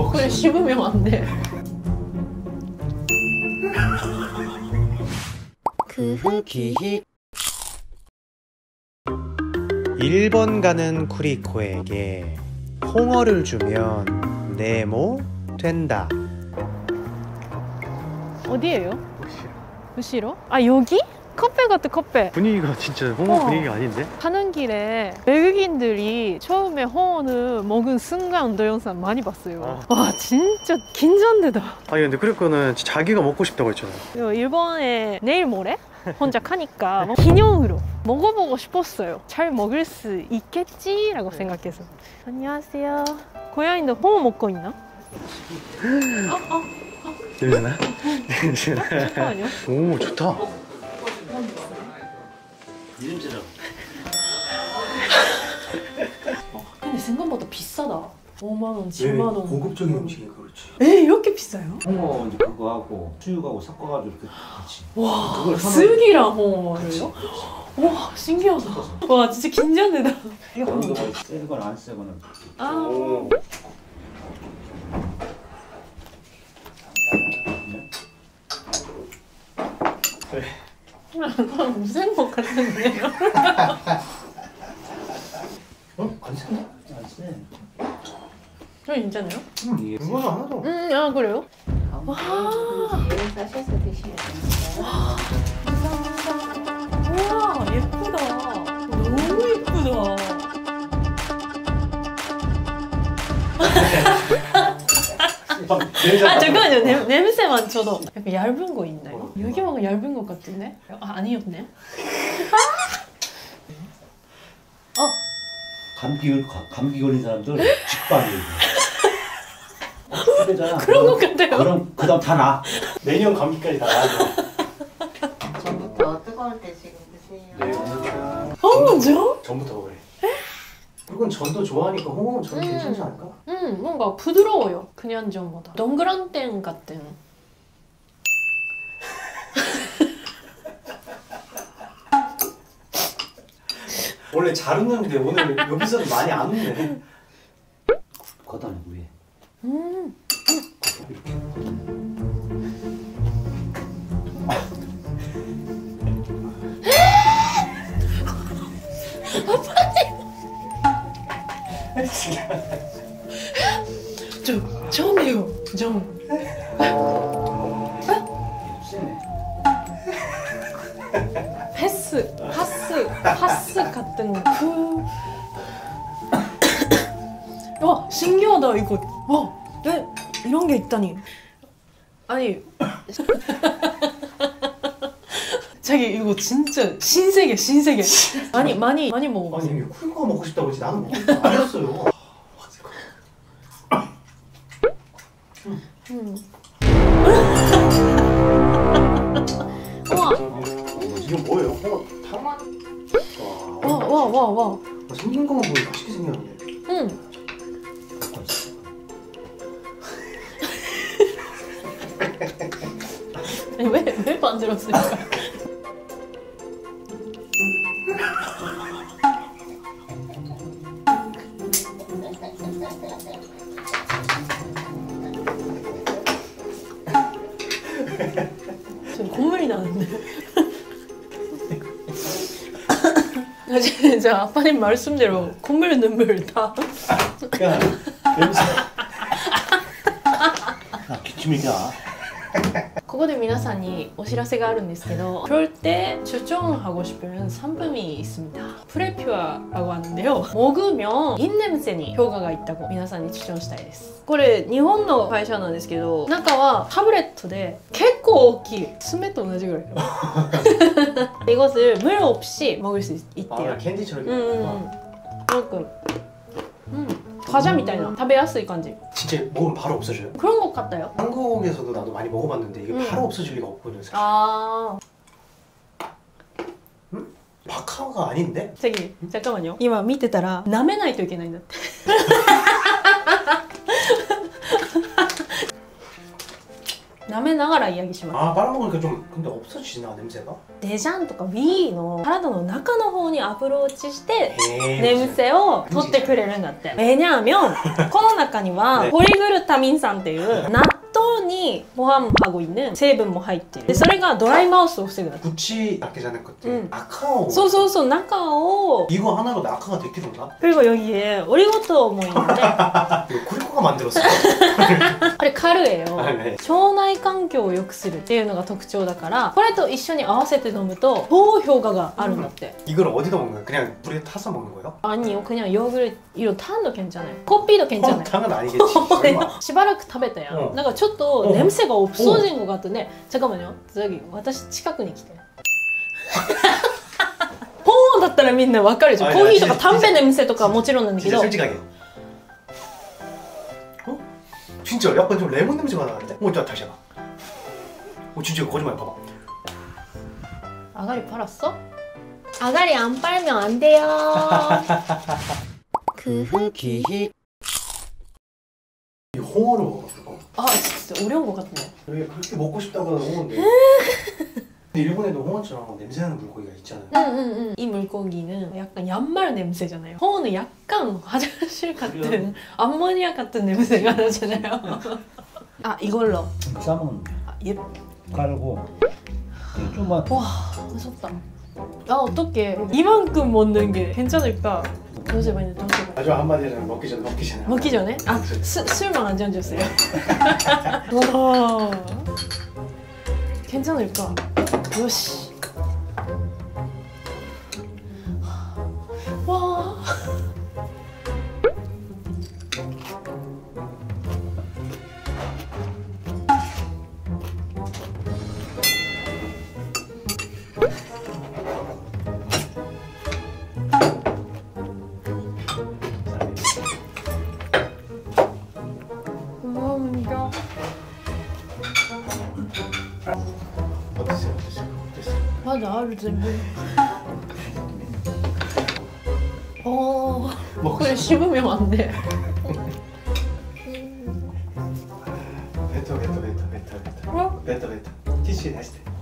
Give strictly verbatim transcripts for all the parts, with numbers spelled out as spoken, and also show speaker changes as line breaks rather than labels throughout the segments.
그래 씹으면 안 돼.
기히 일 번 가는 쿠리코에게 홍어를 주면 네모 된다.
어디예요?後ろ? 아 여기? 카페 같아 카페.
분위기가 진짜 홍어 어. 분위기가 아닌데?
가는 길에 외국인들이 처음에 홍어를 먹은 순간 동영상 많이 봤어요. 아. 와 진짜 긴장되다.
아니 근데 쿠리코는 자기가 먹고 싶다고 했잖아요.
일본에 내일 모레 혼자 가니까 기념으로 먹어보고 싶었어요. 잘 먹을 수 있겠지? 라고 생각해서. 안녕하세요. 고양이도 홍어 먹고 있나? 어, 어.
냄새나? 냄새나?
잠깐만요.
오 좋다.
이름처럼.
근데 생각보다 비싸다. 오만 원, 칠만 원.
고급적인 음식이니까 그렇지.
에 이렇게 비싸요?
홍어 이제 그거하고 수육하고 섞어가지고 이렇게 같이.
와, 수육이랑 홍어를요? 와, 신기하다. 와, 진짜 긴장되다. 이거
한번 세거나 안 세거나.
아.
오. 그래.
무생먹 같은데요?
어? 안 쓰네?
안 세.
저 괜찮아요?
응, 이거는 하나도.
음, 아 그래요? 와.
사셔서 드시면 됩니다.
우와, 예쁘다. 너무 예쁘다. 아 잠깐만요. 냄, 냄새만 저도 약간 얇은 거 있나요? 여기 뭔가 얇은 것 같은데? 아 아니었네. 어?
감기 걸 감기 걸린 사람들 직방이에요.
그런 것 같아요.
그럼 그다음 다 나.
내년 감기까지 다 나아.
전부터 뜨거울 때 지금 드세요.
네, 감사합니다.
어, 저?
전부터 먹으래. 그건 전도 좋아하니까 홍어는 전
음.
괜찮지 않을까?
음, 뭔가 부드러워요. 그냥 전보다. 동그란땡 같은.
원래 잘 웃는데 오늘 여기서는 많이 안 웃네.
걷어내 위에.
음. 저 처음이에요. 저. 패스, 파스, 파스 같은 그. 와 신기하다 이거. 와, 네 이런 게 있다니. 아니. 자기 이거 진짜 신세계 신세계. 많이 많이 많이 먹어봤어요.
아니 쿨거 먹고 싶다고 했지 나는 먹고 싶다 안 했어요.
음. 우와.
이건 뭐예요? 홍어 탕?
와 와 와 와.
생긴 것만 보면 맛있게 생겼네.
응. 아니 왜왜 만들었을까? 전 콧물이 나는데. 진짜 아빠님 말씀대로 콧물 눈물 다.
야 냄새. 아 기침이야.
ここで皆さんにお知らせがあるんですけど그럴 때 추천하고 싶은 상품이 있습니다. 프레퓨어라고 하는데요. 먹으면 입냄새니 효과가 있다고 皆さんに 추천したいです. これ日本の会社なんですけど中はタブレットで結構大きい爪と同じぐらい이것을 물 없이 먹을 수 있대요.
아 캔디처럼.
음, 그만큼 음, 과자 みたいな 食べやすい感じ.
진짜 먹으면 바로 없어져요?
그런 것 같아요.
한국에서도 나도 많이 먹어봤는데 이게
음.
바로 없어질 리가 없거든요 사실.
아.
음? 바카오가 아닌데?
저기 잠깐만요. 今見てたら舐めないといけないんだって. 舐めながらイヤギします。
아 빨아먹으니까 좀 근데 없어지나 냄새가?
デジャンとか Wii の体の中の方にアプローチして
에이,
眠せを取ってくれるんだって。왜냐하면この中には
네.
ポリグルタミン酸っていう納豆に포함하고 있는成分も入ってる。でそれがドライマウスを防ぐんだって。
구치 낙계자네 것들
응.
아카오
そうそうそう、中を
이거 하나로 낙하가 됐기던가?
그리고 여기에 오리고토 뭐 있는데
이거 쿠리코가 만들었어
これカルエよ
아, 네.
腸内環境を良くするっていうのが特徴だから、これと一緒に合わせて飲むと高評価があるんだって。
이걸 어디다 먹는 거야? 그냥 물에 타서 먹는 거예요?
아니요, 그냥 요구르트 이런 탄도 괜찮아요. 커피도 괜찮아요.
당은 아니겠지 설마
しばらく食べたやん。
うん
なんかちょっと
うん
냄새가 없어진 것 같은데 잠깐만요. 저기私近くに来てポーンだったらみんなわかるじゃん。
あ
コーヒーとか
いや
담배 냄새とかもちろんなんだけ
진짜
ど
솔직하게 어? 진짜 약간 좀 레몬 냄새가 나는데? 어, 자, 다시 해봐 어, 진짜 이거 거짓말 봐봐
아가리 팔았어? 아가리 안 빨면 안 돼요. 그 흑이
이 홍어를 먹어볼까?
아 진짜 어려운 것 같네.
왜 그렇게 먹고 싶다고 하는 홍어인데 근데 일본에도 홍어처럼 냄새나는 물고기가 있잖아요
응응응. 이 물고기는 약간 얀말 냄새잖아요. 홍어는 약간 화장실 같은 암모니아 같은 냄새가 나잖아요. 아 이걸로.
쌈은
아, 예.
깔고 좀만
와 무섭다. 아 어떡해. 이만큼 먹는 게 괜찮을까? 도저히 도저히.
아주 한마디로 먹기 전에 먹기 전에
먹기 전에? 아 수, 술만 안 얹었어요. 와 괜찮을까? 요시. 와. 감사합니다.
어땠어요? 어땠어요? 어땠어요?
맞아, 알지. 어,
먹고
그래 씹으면 안 돼.
뱉어 뱉어 뱉어 뱉어 뱉어
어?
뱉어 뱉어 티슈에 다시 대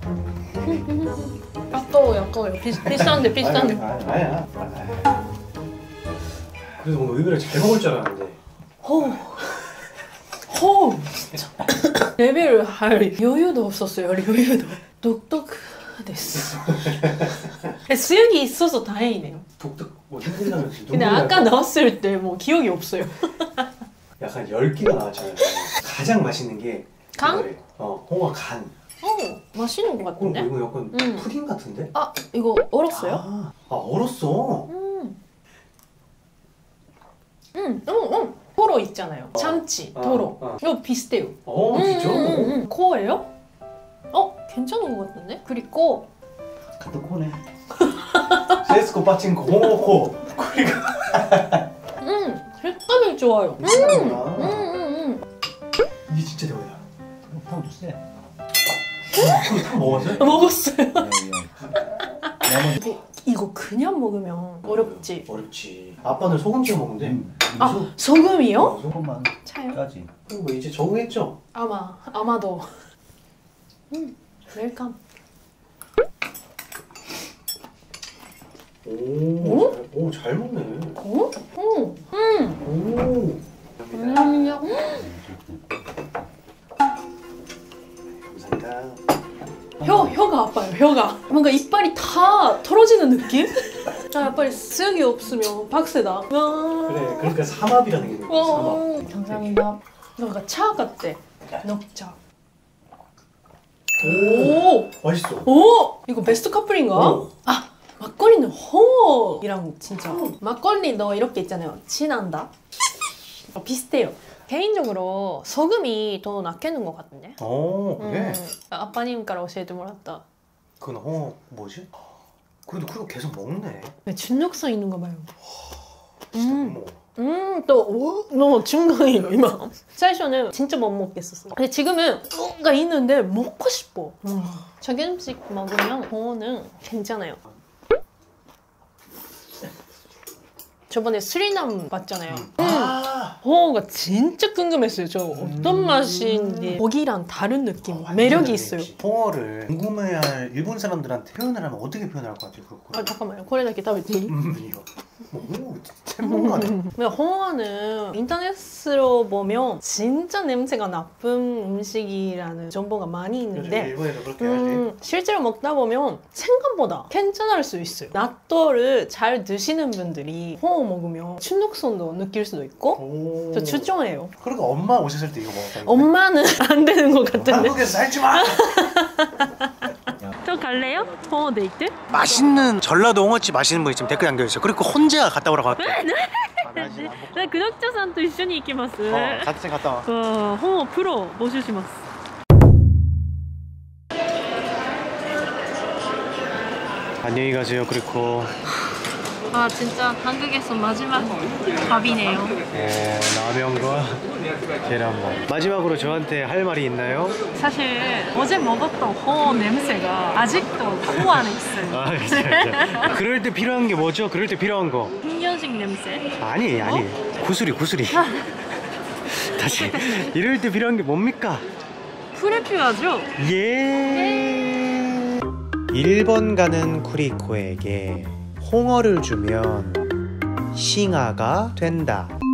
아까워요, 아까워요. 비, 비싼데, 비싼데.
아니, 아니야 아니야 그래도 오늘 의외로 잘 먹을 줄 알았는데
호, 호, 진짜. 레벨을 할 여유도 없었어요, 여유도. 똑똑 됐어. 수육이 있어서 다행이네요.
독특 뭐 힘들이 나면 진짜
근데
눈물이
아까
날 것
나왔을 때 뭐 기억이 없어요.
같아. 약간 열기가 나왔잖아요 가장 맛있는 게
간?
이거래. 어 홍어 간
어, 맛있는 것
어,
같은데?
이거 약간
음.
푸딩 같은데?
아, 이거 얼었어요?
아, 아 얼었어
음. 음, 음, 음. 토로 있잖아요.
어.
참치,
어,
토로.
어.
이거 비슷해요.
어
음,
진짜?
음, 음, 음. 코예요? 어, 괜찮은 것 같은데? 그리고
가득 코네.
세스코 빠친코 홍어코
음, 색감이 좋아요. 음, 음,
음.
음, 음.
이게 진짜 대박이다
탕도 세.
그거 다 먹었어요?
먹었어요.
나머지
근데 이거 그냥 먹으면 어렵지.
어렵지 아빠는 소금 찍어 먹는데
음,
아, 소금이요?
소금만
차요?
까지.
이거 뭐 이제 적응했죠?
아마, 아마도. 음, 웰컴.
오, 잘, 오, 잘 먹네.
어? 음, 음.
오.
감사합니다.
감사합니다.
혀, 혀가 아파요, 혀가. 뭔가 이빨이 다 털어지는 느낌? 아, 이빨이 쓱이 없으면 박세다.
그래, 그러니까 삼합이라는 게 있는 거야, 삼합.
와, 감사합니다. 뭔가 차 같대. 녹차. 오!
맛있어.
오! 이거 베스트 커플인가?
오.
아! 막걸리는 홍어이랑 진짜 막걸리 너 이렇게 있잖아요. 친한다? 어, 비슷해요. 개인적으로 소금이 더 낫겠는 것 같은데?
어, 그래?
음, 아빠님から教えてもらった
그건 어, 뭐지? 그래도 그거 계속 먹네.
중독성 있는가 봐요.
진짜
음.
못 먹어.
음, 또, 오, 너무 중간이에요, 이마.最初는 진짜 못 먹겠었어요. 근데 지금은 뭔가 있는데 먹고 싶어. 음. 자기 음식 먹으면 홍어는 괜찮아요. 저번에 수리남 봤잖아요.
음. 아, 맛있겠다.
홍어가 진짜 궁금했어요. 저 어떤 맛인지 고기랑 다른 느낌, 매력이 있어요.
홍어를 궁금해할 일본 사람들한테 표현을 하면 어떻게 표현할 것 같아요? 그거.
아 잠깐만요. 코레다케 타베테이.
음, 이거. 뭐, 오,専門가네.
근데 홍어는 인터넷으로 보면 진짜 냄새가 나쁜 음식이라는 정보가 많이 있는데
일본에도 그렇게 해야지.
음, 실제로 먹다 보면 생각보다 괜찮을 수 있어요.納豆를 잘 드시는 분들이 홍어 먹으면 중독성도 느낄 수도 있고
오.
저 추천해요.
그러니까 엄마 오셨을 때 이거 먹었다. 이거.
엄마는 안 되는 것 같은데.
한국에서 살지 마.
저 갈래요? 홍어 데이트?
맛있는 전라도 홍어집 아시는 분 있으면 댓글 남겨주세요. 그리고 혼자 갔다 오라고 할게요.
네, 구독자さんと一緒に行きます。
어, 같이 갔다 와.
와, 홍어 프로 모시시마스.
안녕히 가세요. 그리고
아 진짜 한국에서 마지막 밥이네요.
네, 라면과 계란밥. 마지막으로 저한테 할 말이 있나요?
사실 어제 먹었던 홍어 냄새가 아직도 코 안에 있어요.
아, 그렇죠, 그렇죠. 그럴 때 필요한 게 뭐죠? 그럴 때 필요한 거.
흥연식 냄새.
아니, 아니. 구슬이, 구슬이. 다시. 이럴 때 필요한 게 뭡니까?
프레퓨아죠?
예. 일 번 가는 쿠리코에게 홍어를 주면 싱아가 된다.